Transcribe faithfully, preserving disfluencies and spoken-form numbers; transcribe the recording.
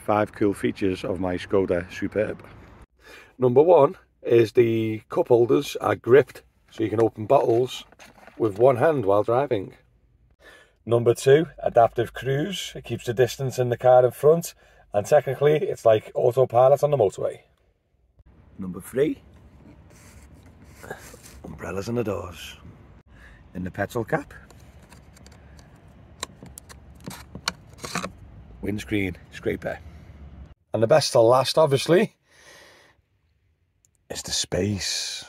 five cool features of my Skoda Superb. Number one is the cup holders are gripped so you can open bottles with one hand while driving. Number two, adaptive cruise. It keeps the distance in the car in front, and technically it's like autopilot on the motorway. Number three, umbrellas in the doors. In the petrol cap, windscreen scraper. And the best till last, obviously, is the space.